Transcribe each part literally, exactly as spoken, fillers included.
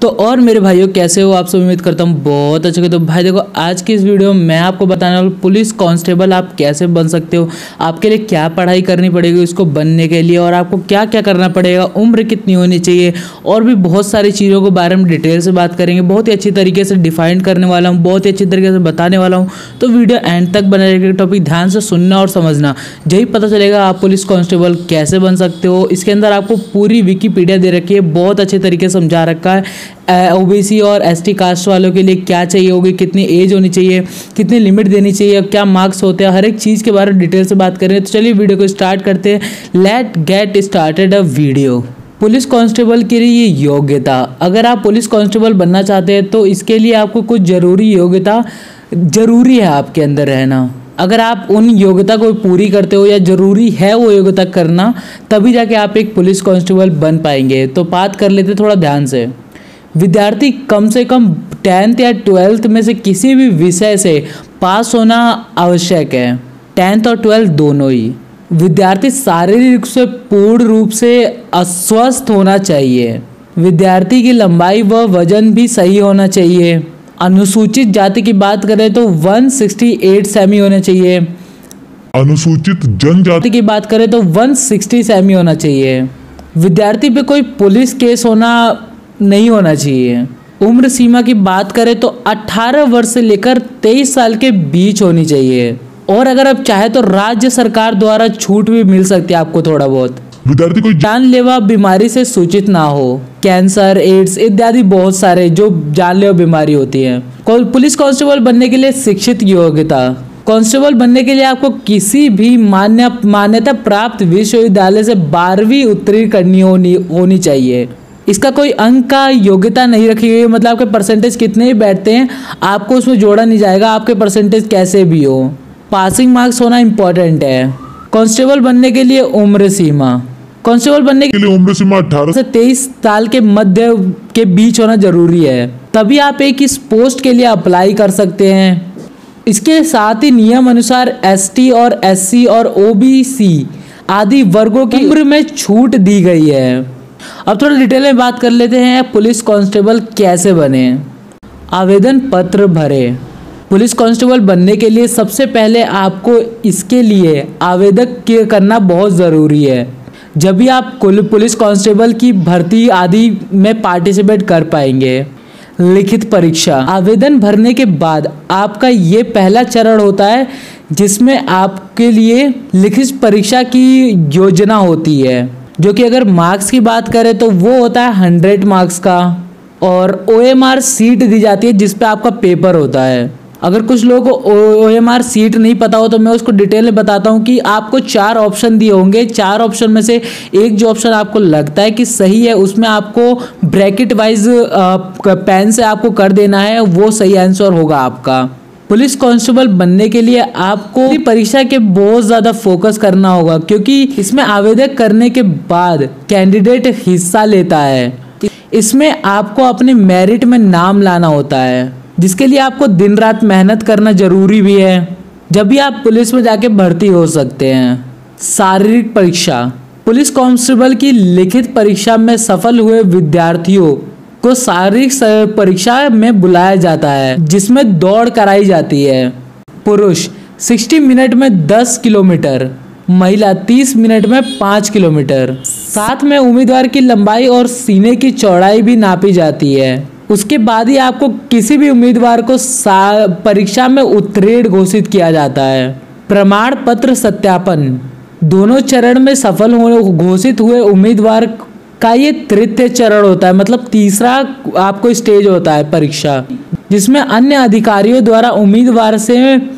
तो और मेरे भाइयों कैसे हो आप सब। उम्मीद करता हूँ बहुत अच्छे। तो भाई देखो, आज की इस वीडियो में मैं आपको बताने वाला हूँ पुलिस कांस्टेबल आप कैसे बन सकते हो, आपके लिए क्या पढ़ाई करनी पड़ेगी इसको बनने के लिए, और आपको क्या क्या करना पड़ेगा, उम्र कितनी होनी चाहिए, और भी बहुत सारी चीज़ों के बारे में डिटेल से बात करेंगे। बहुत ही अच्छी तरीके से डिफाइन करने वाला हूँ, बहुत ही अच्छी तरीके से बताने वाला हूँ। तो वीडियो एंड तक बने रहेगा। टॉपिक ध्यान से सुनना और समझना, यही पता चलेगा आप पुलिस कांस्टेबल कैसे बन सकते हो। इसके अंदर आपको पूरी विकिपीडिया दे रखी है, बहुत अच्छे तरीके से समझा रखा है। ओबीसी और एसटी कास्ट वालों के लिए क्या चाहिए होगी, कितनी एज होनी चाहिए, कितनी लिमिट देनी चाहिए, क्या मार्क्स होते हैं, हर एक चीज़ के बारे में डिटेल से बात करें। तो चलिए वीडियो को स्टार्ट करते हैं। Let get started a video. Police constable के लिए योग्यता, अगर आप पुलिस कांस्टेबल बनना चाहते हैं तो इसके लिए आपको कुछ ज़रूरी योग्यता ज़रूरी है आपके अंदर रहना। अगर आप उन योग्यता को पूरी करते हो या ज़रूरी है वो योग्यता करना, तभी जाके आप एक पुलिस कांस्टेबल बन पाएंगे। तो बात कर लेते थोड़ा ध्यान से। विद्यार्थी कम से कम टेंथ या ट्वेल्थ में से किसी भी विषय से पास होना आवश्यक है, टेंथ और ट्वेल्थ दोनों ही। विद्यार्थी शारीरिक रूप से पूर्ण रूप से अस्वस्थ होना चाहिए। विद्यार्थी की लंबाई व वजन भी सही होना चाहिए। अनुसूचित जाति की बात करें तो एक सौ अड़सठ सेमी होना चाहिए। अनुसूचित जनजाति की बात करें तो एक सौ साठ सेमी होना चाहिए। विद्यार्थी पे कोई पुलिस केस होना नहीं होना चाहिए। उम्र सीमा की बात करें तो अठारह वर्ष से लेकर तेईस साल के बीच होनी चाहिए, और अगर आप चाहे तो राज्य सरकार द्वारा छूट भी मिल सकती है आपको थोड़ा बहुत। विद्यार्थी कोई जानलेवा बीमारी से सूचित ना हो, कैंसर, एड्स इत्यादि बहुत सारे जो जानलेवा बीमारी होती है। पुलिस कांस्टेबल बनने के लिए शिक्षित योग्यता, कांस्टेबल बनने के लिए आपको किसी भी मान्य मान्यता प्राप्त विश्वविद्यालय से बारहवीं उत्तीर्ण करनी होनी होनी चाहिए। इसका कोई अंक का योग्यता नहीं रखी गई, मतलब आपके परसेंटेज कितने ही बैठते हैं आपको उसमें जोड़ा नहीं जाएगा, आपके परसेंटेज कैसे भी हो। पासिंग मार्क्स होना इम्पोर्टेंट है। कांस्टेबल बनने के लिए उम्र सीमा, कांस्टेबल बनने के लिए उम्र सीमा अठारह से तेईस साल के मध्य के बीच होना जरूरी है, तभी आप एक इस पोस्ट के लिए अप्लाई कर सकते हैं। इसके साथ ही नियम अनुसार एसटी और एससी और ओबीसी आदि वर्गों की उम्र में छूट दी गई है। अब थोड़ा डिटेल में बात कर लेते हैं पुलिस कांस्टेबल कैसे बने। आवेदन पत्र भरे। पुलिस कांस्टेबल बनने के लिए सबसे पहले आपको इसके लिए आवेदन करना बहुत ज़रूरी है, जब भी आप पुलिस कांस्टेबल की भर्ती आदि में पार्टिसिपेट कर पाएंगे। लिखित परीक्षा। आवेदन भरने के बाद आपका ये पहला चरण होता है जिसमें आपके लिए लिखित परीक्षा की योजना होती है, जो कि अगर मार्क्स की बात करें तो वो होता है हंड्रेड मार्क्स का, और ओएमआर सीट दी जाती है जिस पे आपका पेपर होता है। अगर कुछ लोगों को ओएमआर सीट नहीं पता हो तो मैं उसको डिटेल में बताता हूँ कि आपको चार ऑप्शन दिए होंगे। चार ऑप्शन में से एक जो ऑप्शन आपको लगता है कि सही है उसमें आपको ब्रैकेट वाइज पेन से आपको कर देना है, वो सही आंसर होगा आपका। पुलिस कांस्टेबल बनने के लिए आपको परीक्षा के बहुत ज़्यादा फोकस करना होगा, क्योंकि इसमें आवेदन करने के बाद कैंडिडेट हिस्सा लेता है। इसमें आपको अपने मेरिट में नाम लाना होता है, जिसके लिए आपको दिन रात मेहनत करना जरूरी भी है, जब भी आप पुलिस में जाके भर्ती हो सकते हैं। शारीरिक परीक्षा। पुलिस कांस्टेबल की लिखित परीक्षा में सफल हुए विद्यार्थियों को शारीरिक परीक्षा में बुलाया जाता है, जिसमें दौड़ कराई जाती है। पुरुष साठ मिनट में दस किलोमीटर, महिला तीस मिनट में पाँच किलोमीटर। साथ में उम्मीदवार की लंबाई और सीने की चौड़ाई भी नापी जाती है। उसके बाद ही आपको किसी भी उम्मीदवार को परीक्षा में उत्तीर्ण घोषित किया जाता है। प्रमाण पत्र सत्यापन। दोनों चरण में सफल होने घोषित हुए उम्मीदवार का ये तृतीय चरण होता है, मतलब तीसरा आपको स्टेज होता है परीक्षा, जिसमें अन्य अधिकारियों द्वारा उम्मीदवार से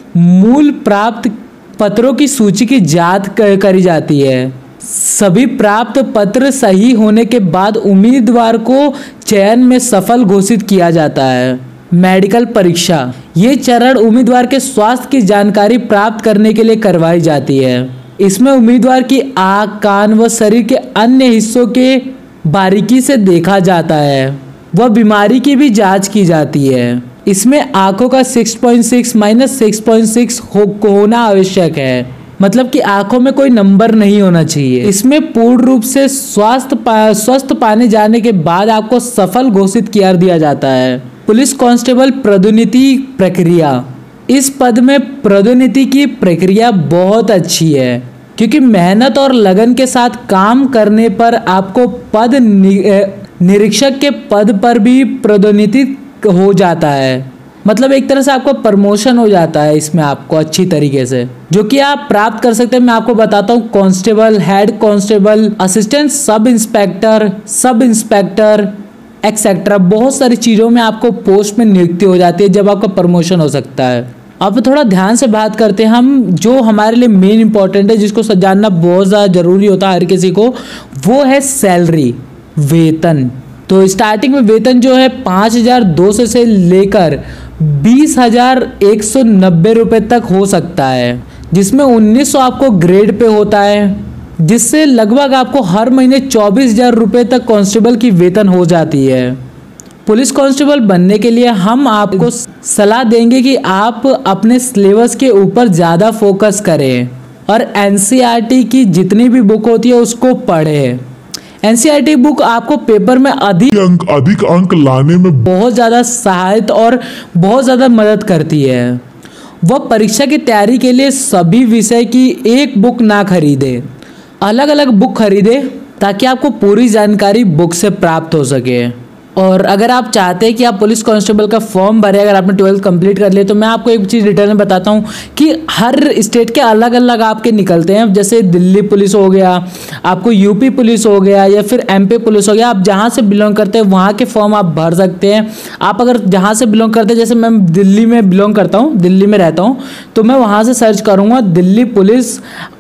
मूल प्राप्त पत्रों की सूची की जांच करी जाती है। सभी प्राप्त पत्र सही होने के बाद उम्मीदवार को चयन में सफल घोषित किया जाता है। मेडिकल परीक्षा। ये चरण उम्मीदवार के स्वास्थ्य की जानकारी प्राप्त करने के लिए करवाई जाती है। इसमें उम्मीदवार की आँख, कान व शरीर के अन्य हिस्सों के बारीकी से देखा जाता है, वह बीमारी की भी जांच की जाती है। इसमें आंखों का छह पॉइंट छह माइनस छह पॉइंट छह हो, होना आवश्यक है। मतलब कि आंखों में कोई नंबर नहीं होना चाहिए। इसमें पूर्ण रूप से स्वास्थ्य पा, स्वस्थ पाने जाने के बाद आपको सफल घोषित कर दिया जाता है। पुलिस कांस्टेबल पदोन्नति प्रक्रिया, इस पद में पदोन्नति की प्रक्रिया बहुत अच्छी है क्योंकि मेहनत और लगन के साथ काम करने पर आपको पद निरीक्षक के पद पर भी पदोन्नति हो जाता है। मतलब एक तरह से आपको प्रमोशन हो जाता है इसमें आपको अच्छी तरीके से, जो कि आप प्राप्त कर सकते हैं। मैं आपको बताता हूँ, constable, head constable, assistant sub inspector, sub inspector etcetera, बहुत सारी चीज़ों में आपको पोस्ट में नियुक्ति हो जाती है जब आपका प्रमोशन हो सकता है। अब थोड़ा ध्यान से बात करते हैं हम, जो हमारे लिए मेन इंपॉर्टेंट है, जिसको जानना बहुत ज़्यादा जरूरी होता है हर किसी को, वो है सैलरी, वेतन। तो स्टार्टिंग में वेतन जो है पाँच हजार दो सौ से लेकर बीस हजार एक सौ नब्बे रुपये तक हो सकता है, जिसमें उन्नीस सौ आपको ग्रेड पे होता है, जिससे लगभग आपको हर महीने चौबीस हजार रुपये तक कांस्टेबल की वेतन हो जाती है। पुलिस कांस्टेबल बनने के लिए हम आपको सलाह देंगे कि आप अपने सिलेबस के ऊपर ज़्यादा फोकस करें और एनसीईआरटी की जितनी भी बुक होती है उसको पढ़ें। एनसीईआरटी बुक आपको पेपर में अधिक अंक अधिक अंक लाने में बहुत ज़्यादा सहायता और बहुत ज़्यादा मदद करती है। वह परीक्षा की तैयारी के लिए सभी विषय की एक बुक ना खरीदे, अलग अलग बुक खरीदे ताकि आपको पूरी जानकारी बुक से प्राप्त हो सके। और अगर आप चाहते हैं कि आप पुलिस कांस्टेबल का फॉर्म भरें, अगर आपने ट्वेल्थ कंप्लीट कर लिया, तो मैं आपको एक चीज़ डिटेल में बताता हूँ कि हर स्टेट के अलग अलग आपके निकलते हैं। जैसे दिल्ली पुलिस हो गया, आपको यूपी पुलिस हो गया, या फिर एमपी पुलिस हो गया। आप जहाँ से बिलोंग करते हैं वहाँ के फॉर्म आप भर सकते हैं। आप अगर जहाँ से बिलोंग करते हैं, जैसे मैं दिल्ली में बिलोंग करता हूँ, दिल्ली में रहता हूँ, तो मैं वहाँ से सर्च करूँगा Delhi police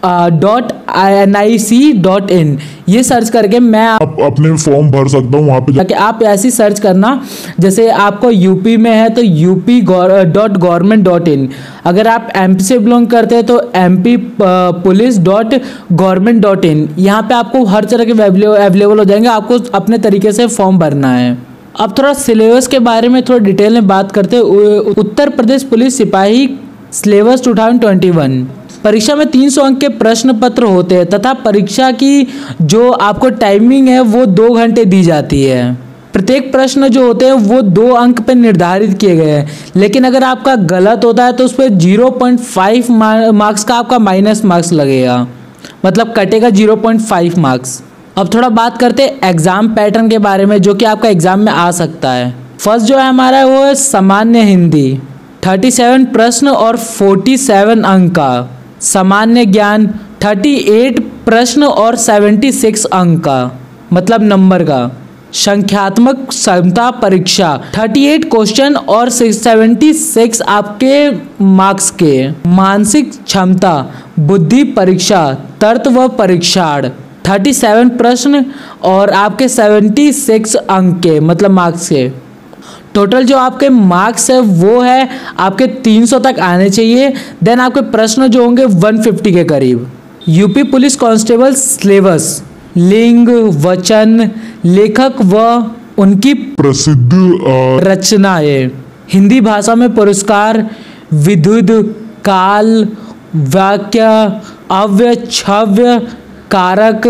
dot N I C dot in, ये सर्च करके मैं आप अपने फॉर्म भर सकता हूँ वहाँ पे जाके। आप ऐसी सर्च करना, जैसे आपको यूपी में है तो UP dot government dot in, अगर आप एमपी से बिलोंग करते हैं तो MP police dot government dot in, यहाँ पे आपको हर तरह के अवेलेबल हो जाएंगे। आपको अपने तरीके से फॉर्म भरना है। अब थोड़ा सिलेबस के बारे में थोड़ा डिटेल में बात करते हैं। उत्तर प्रदेश पुलिस सिपाही syllabus two thousand twenty one, परीक्षा में तीन सौ अंक के प्रश्न पत्र होते हैं तथा परीक्षा की जो आपको टाइमिंग है वो दो घंटे दी जाती है। प्रत्येक प्रश्न जो होते हैं वो दो अंक पे निर्धारित किए गए हैं, लेकिन अगर आपका गलत होता है तो उस पर जीरो पॉइंट फाइव मार्क्स का आपका माइनस मार्क्स लगेगा, मतलब कटेगा जीरो पॉइंट फाइव मार्क्स। अब थोड़ा बात करते हैं एग्जाम पैटर्न के बारे में, जो कि आपका एग्जाम में आ सकता है। फर्स्ट जो है हमारा वो है सामान्य हिंदी, सैंतीस प्रश्न और सैंतालीस अंक का। सामान्य ज्ञान अड़तीस प्रश्न और छिहत्तर अंक का, मतलब नंबर का। संख्यात्मक क्षमता परीक्षा अड़तीस क्वेश्चन और छिहत्तर आपके मार्क्स के। मानसिक क्षमता बुद्धि परीक्षा तर्क व परीक्षाण सैंतीस प्रश्न और आपके छिहत्तर अंक के, मतलब मार्क्स के। टोटल जो आपके मार्क्स है वो है आपके तीन सौ तक आने चाहिए। देन आपके प्रश्न जो होंगे एक सौ पचास के करीब। यूपी पुलिस कांस्टेबल सिलेबस, लिंग, वचन, लेखक व उनकी प्रसिद्ध रचनाएं, हिंदी भाषा में पुरस्कार, विद्युत, काल, वाक्य, अव्यय, छव्य, कारक,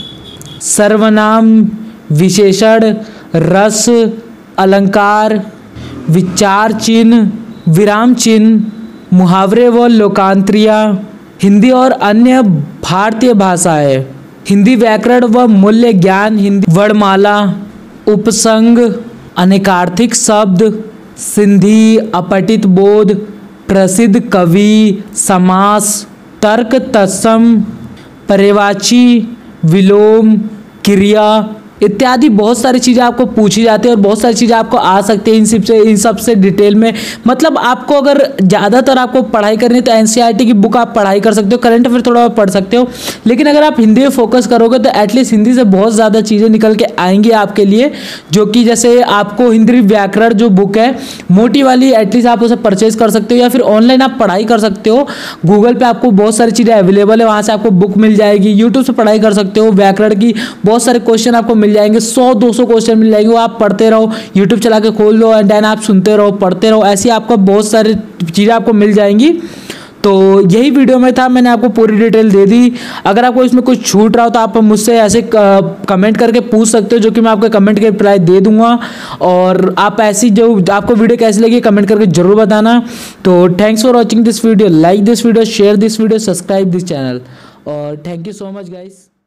सर्वनाम, विशेषण, रस, अलंकार, विचार चिन्ह, विराम चिन्ह, मुहावरे व लोकांतरिया, हिंदी और अन्य भारतीय भाषाएं, हिंदी व्याकरण व मूल्य ज्ञान, हिंदी वर्णमाला, उपसंग, अनेकार्थिक शब्द, सिंधी, अपठित बोध, प्रसिद्ध कवि, समास, तर्क तत्सम, पर्यवाची, विलोम, क्रिया इत्यादि बहुत सारी चीज़ें आपको पूछी जाती है और बहुत सारी चीज़ें आपको आ सकती है इन सब से इन सब से डिटेल में। मतलब आपको अगर ज़्यादातर आपको पढ़ाई करनी है तो एनसीईआरटी की बुक आप पढ़ाई कर सकते हो, करंट अफेयर थोड़ा पढ़ सकते हो, लेकिन अगर आप हिंदी में फोकस करोगे तो एटलीस्ट हिंदी से बहुत ज़्यादा चीज़ें निकल के आएंगी आपके लिए, जो कि जैसे आपको हिंदी व्याकरण जो बुक है मोटी वाली, एटलीस्ट आप उसे परचेज कर सकते हो या फिर ऑनलाइन आप पढ़ाई कर सकते हो। गूगल पर आपको बहुत सारी चीज़ें अवेलेबल है, वहाँ से आपको बुक मिल जाएगी। यूट्यूब से पढ़ाई कर सकते हो, व्याकरण की बहुत सारे क्वेश्चन आपको मिल जाएंगे, सौ दो सौ क्वेश्चन मिल जाएंगे, वो आप पढ़ते रहो, यूट्यूब चला के खोल लो एंड देन आप सुनते रहो, पढ़ते रहो, ऐसी आपको बहुत सारी चीज़ें आपको मिल जाएंगी। तो यही वीडियो में था, मैंने आपको पूरी डिटेल दे दी। अगर आपको इसमें कुछ छूट रहा हो तो आप मुझसे ऐसे कमेंट करके पूछ सकते हो, जो कि मैं आपके कमेंट के रिप्लाई दे दूंगा। और आप ऐसी जो आपको वीडियो कैसी लगी कमेंट करके जरूर बताना। तो thanks for watching this video, like this video, share this video, subscribe this channel, और thank you so much guys.